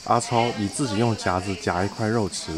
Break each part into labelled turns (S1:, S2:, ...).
S1: 阿超以自己用夹子夹一块肉吃。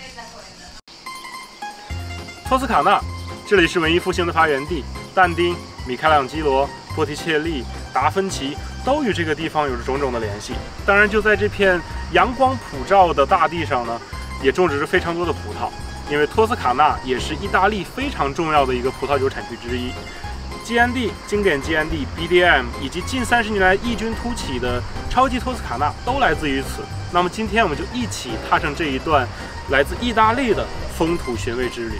S2: 托斯卡纳，这里是文艺复兴的发源地，但丁、米开朗基罗、波提切利、达芬奇都与这个地方有着种种的联系。当然，就在这片阳光普照的大地上呢，也种植着非常多的葡萄，因为托斯卡纳也是意大利非常重要的一个葡萄酒产区之一。GND 经典 GND BDM 以及近30年来异军突起的超级托斯卡纳都来自于此。那么今天我们就一起踏上这一段来自意大利的风土寻味之旅。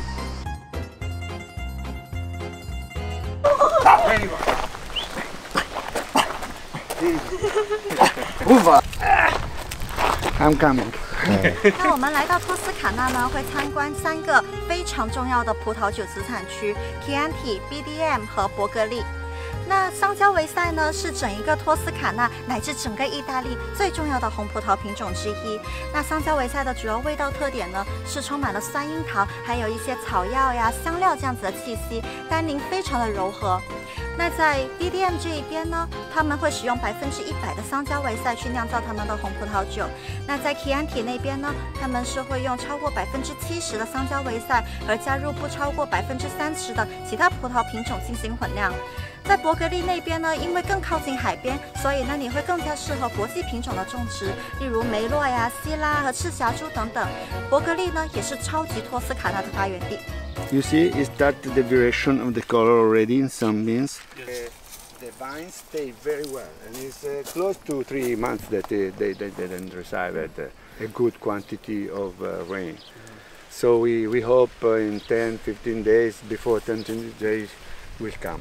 S3: I'm coming.
S4: 那我们来到托斯卡纳呢，会参观3个非常重要的葡萄酒子产区 ：Chianti、BDM 和伯格利。那桑娇维塞呢，是整一个托斯卡纳乃至整个意大利最重要的红葡萄品种之一。那桑娇维塞的主要味道特点呢，是充满了酸樱桃，还有一些草药呀、香料这样子的气息，单宁非常的柔和。那在 BDM 这一边呢，他们会使用100%的桑娇维塞去酿造他们的红葡萄酒。那在 Chianti 那边呢，他们是会用超过70%的桑娇维塞，而加入不超过30%的其他葡萄品种进行混酿。在伯格利那边呢，因为更靠近海边，所以呢你会更加适合国际品种的种植，例如梅洛呀、希拉和赤霞珠等等。伯格利呢也是超级托斯卡纳的发源地。
S3: You see, it started the variation of the color already in some beans. Yes. The vines stay very well, and it's close to 3 months that they didn't receive a good quantity of rain. So we hope in 10-15 days, before 10 days, will come.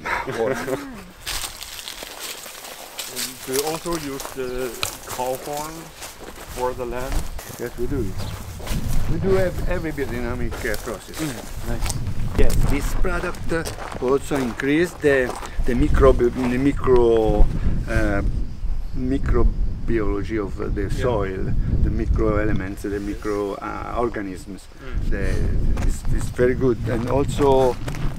S2: Do you also use the cow horn for the land?
S3: Yes, we do. We do have every biodynamic process.
S2: Nice.
S3: Yes, this product also increase the microbiology of the soil, the micro elements, the microorganisms. It's very good, and also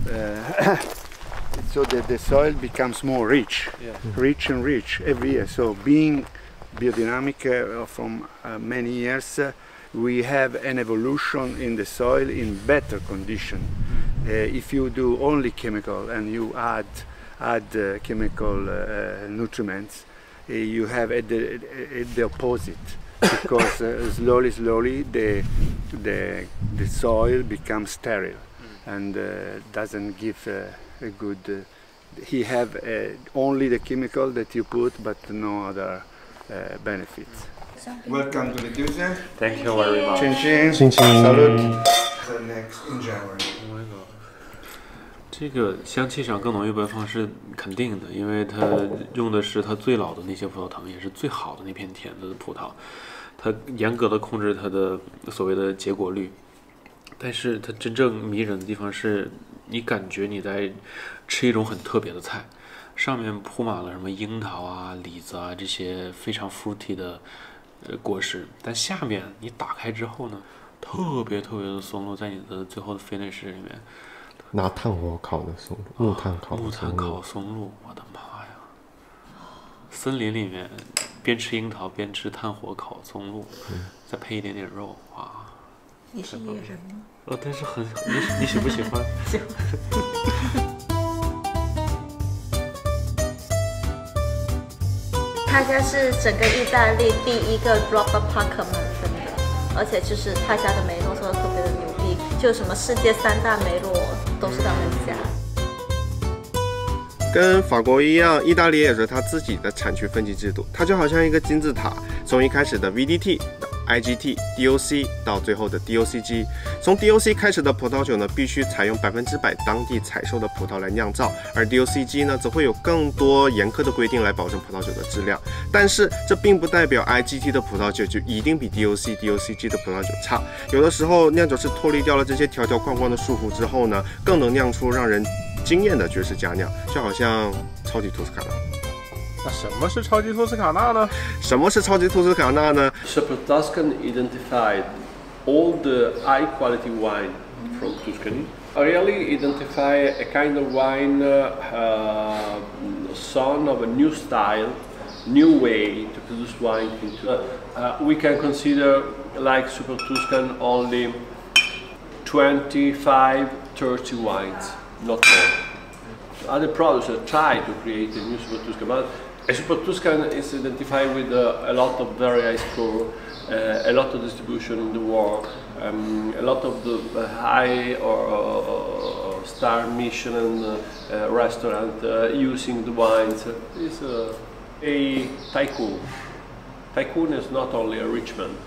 S3: so that the soil becomes more rich, rich and rich every year. So being biodynamic from many years, we have an evolution in the soil in better condition. If you do only chemical and you add chemical nutriments, you have the opposite, because slowly the soil becomes sterile and doesn't give a good. He have only the chemical that you put, but no other benefits. Welcome to the Duse.
S2: Thank you very much.
S3: Chin chin.
S1: Chin chin.
S3: Salute. The next in January.
S5: 这个香气上更浓郁奔放是肯定的，因为它用的是它最老的那些葡萄藤，也是最好的那片田的葡萄，它严格的控制它的所谓的结果率。但是它真正迷人的地方是，你感觉你在吃一种很特别的菜，上面铺满了什么樱桃啊、李子啊这些非常 fruity 的果实，但下面你打开之后呢，特别的松露，在你的最后的 finish 里面。
S1: 拿炭火烤的松露，木炭烤
S5: 松露，我的妈呀！森林里面边吃樱桃边吃炭火烤松露，再配一点点肉，哇！
S4: 你是野人吗？
S5: 但是你喜不喜欢？
S4: 喜欢。他家是整个意大利第一个 Robert Parker 满分的，而且就是他家的梅洛做的特别的牛逼，就什么世界3大梅洛都是他们家。
S6: 跟法国一样，意大利也有它自己的产区分级制度，它就好像一个金字塔，从一开始的 VDT 到 IGT、DOC 到最后的 DOCG。从 DOC 开始的葡萄酒呢，必须采用100%当地采收的葡萄来酿造，而 DOCG 呢，则会有更多严苛的规定来保证葡萄酒的质量。但是这并不代表 IGT 的葡萄酒就一定比 DOCG 的葡萄酒差。有的时候，酿酒师脱离掉了这些条条框框的束缚之后呢，更能酿出让人惊艳的绝世佳酿，就好像超级托斯卡纳。
S2: 那什么是超级托斯卡纳呢？
S6: 什么是超级托斯卡纳呢
S7: Shepard Tuscan identified all the high quality wine from Tuscany. I really identify a kind of wine, son of a new style, new way to produce wine into we can consider like Super Tuscan only 25, 30 wines, not more. Other producers try to create a new Super Tuscan, but a Super Tuscan is identified with a lot of very high score, a lot of distribution in the world, a lot of the high or star Michelin restaurant using the wines. It's a tycoon. Tycoon is not only a rich man.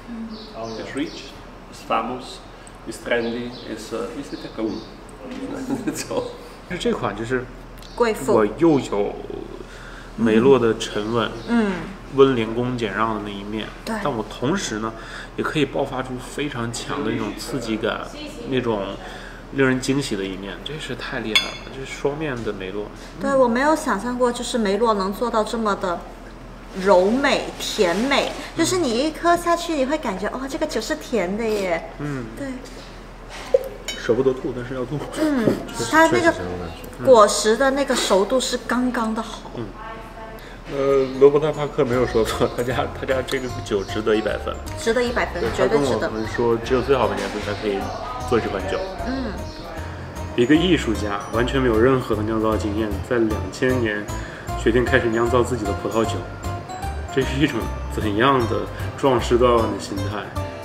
S7: It's rich, it's famous, it's trendy, it's a tycoon. That's all.
S5: 这款就是
S4: 贵妇
S5: 我又有梅洛的沉稳，温良恭俭让的那一面，
S4: 对
S5: 但我同时呢，也可以爆发出非常强的那种刺激感，那种令人惊喜的一面，这是太厉害了，这是双面的梅洛。
S4: 对，我没有想象过，就是梅洛能做到这么的柔美甜美，就是你一喝下去，你会感觉哦，这个酒是甜的耶。对。
S5: 舍不得吐，但是要吐。
S4: 它那个果实的那个熟度是刚刚的好。
S5: 罗伯特·帕克没有说错，他家这个酒值得100分，
S4: 值得100分，绝对值得。
S5: 他跟我们说，只有最好的年份才可以做这款酒。一个艺术家完全没有任何的酿造经验，在2000年决定开始酿造自己的葡萄酒，这是一种怎样的壮士断腕的心态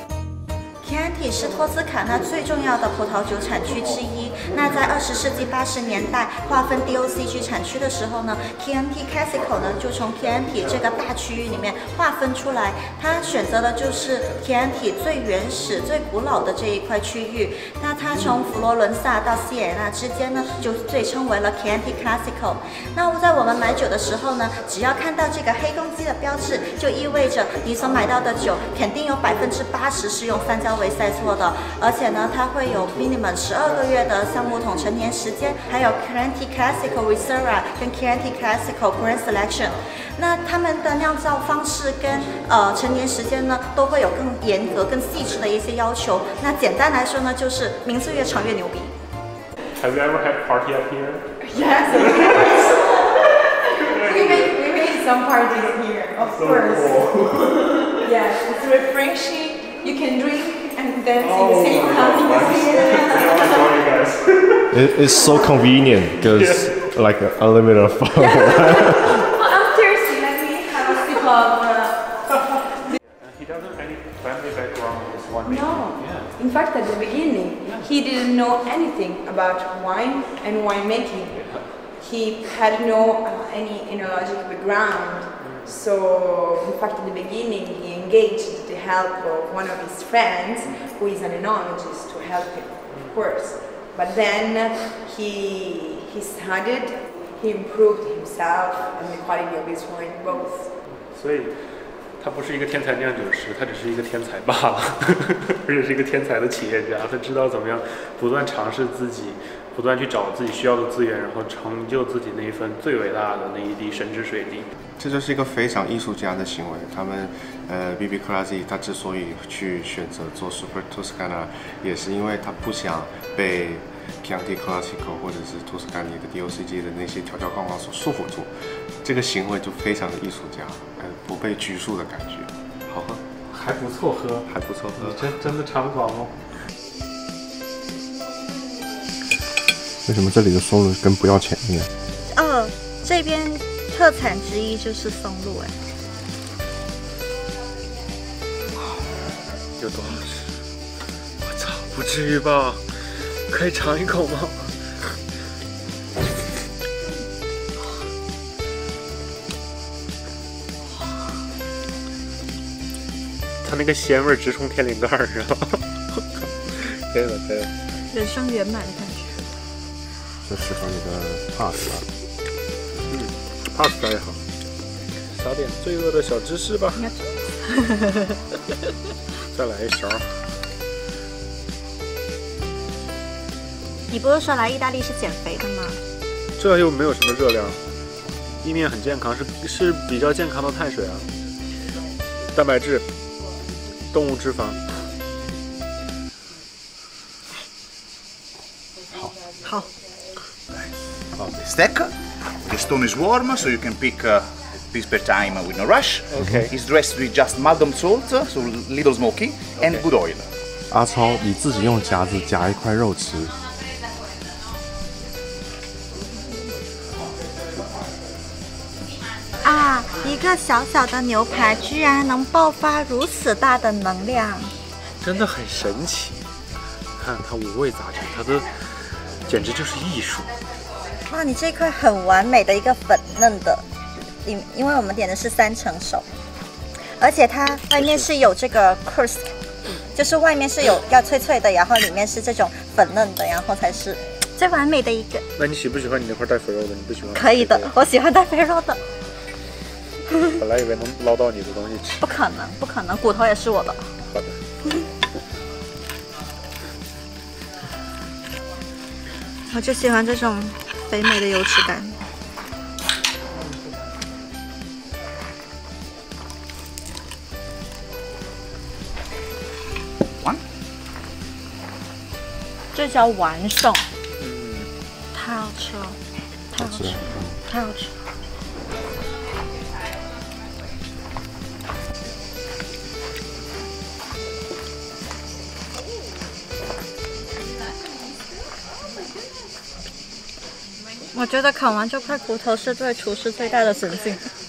S4: Chianti 是托斯卡纳最重要的葡萄酒产区之一。那在20世纪80年代划分 DOCG 产区的时候呢 ，Chianti Classico 呢就从 Chianti 这个大区域里面划分出来，它选择的就是 Chianti 最原始、最古老的这一块区域。那它从佛罗伦萨到西耶纳之间呢，就最称为了 Chianti Classico。那在我们买酒的时候呢，只要看到这个黑公鸡的标志，就意味着你所买到的酒肯定有80%是用三焦维塞做的，而且呢，它会有 minimum 12个月的橡木桶陈年时间，还有 Chianti Classico Reserva 跟 Chianti Classico Grand Selection。那他们的酿造方式跟陈年时间呢，都会有更严格、更细致的一些要求。那简单来说呢，就是名字越长越牛逼。
S2: Have you ever had party up here?
S8: Yes, of course. we made some parties here, of course. Yes, it's refreshing. You can drink and dance at the same time.
S1: It's so convenient because like unlimited fun.
S8: Well, I'm thirsty. Let me have a sip of.
S2: He doesn't have any family background in this wine.
S8: No. In fact, at the beginning, he didn't know anything about wine and winemaking. He had no any enologic background. So, in fact, at the beginning, he engaged the help of one of his friends, who is an enologist, to help him, of course. But then he studied, he improved himself and the quality of his wine both.
S5: 所以，他不是一个天才酿酒师，他只是一个天才罢了，而且是一个天才的企业家。他知道怎么样不断尝试自己，不断去找自己需要的资源，然后成就自己那一份最伟大的那一滴神之水滴。
S6: 这就是一个非常艺术家的行为。他们BB Crassi 他之所以去选择做 Super Tuscana， 也是因为他不想被 Chianti Classico 或者是 Tuscany 的 DOCG 的那些条条框框所束缚住。这个行为就非常的艺术家，不被拘束的感觉。好喝，
S5: 还不错喝，
S6: 还不错喝。
S5: 真的尝广哦。
S1: 为什么这里的松露跟不要钱一样？
S4: 这边特产之一就是松露，
S5: 有多好吃？我操，不至于吧？可以尝一口吗？它那个鲜味直冲天灵盖儿上，可以了，可以了。
S4: 人生圆满的感觉。
S1: 这适合你的 pasta。
S5: pasta 也好。撒点罪恶的小芝士吧。再来一勺。
S4: 你不是说来意大利是减肥的吗？
S5: 这又没有什么热量，意面很健康，是比较健康的碳水啊，蛋白质、动物脂肪。
S4: 好。
S9: Stack. The stone is warm, so you can pick piece per time with no rush.
S2: Okay.
S9: It's dressed with just Maldon salt, so little smoky, and good oil.
S1: 阿超，你自己用夹子夹一块肉吃。
S4: 啊，一个小小的牛排居然能爆发如此大的能量，
S2: 真的很神奇。看它五味杂陈，它的简直就是艺术。
S4: 哇，你这块很完美的一个粉嫩的，因为我们点的是3成熟，而且它外面是有这个 crust， 就是外面是有要脆脆的，然后里面是这种粉嫩的，然后才是最完美的一个。
S2: 那你喜不喜欢你那块带肥肉的？你不喜欢？
S4: 可以的，我喜欢带肥肉的。
S2: 本来以为能捞到你的东西吃。
S4: 不可能，不可能，骨头也是我的。
S2: 好的。
S4: 我就喜欢这种肥美的油脂感。这叫完胜。太好吃了，太好吃了，太好吃了。我觉得烤完这块骨头是对厨师最大的尊敬。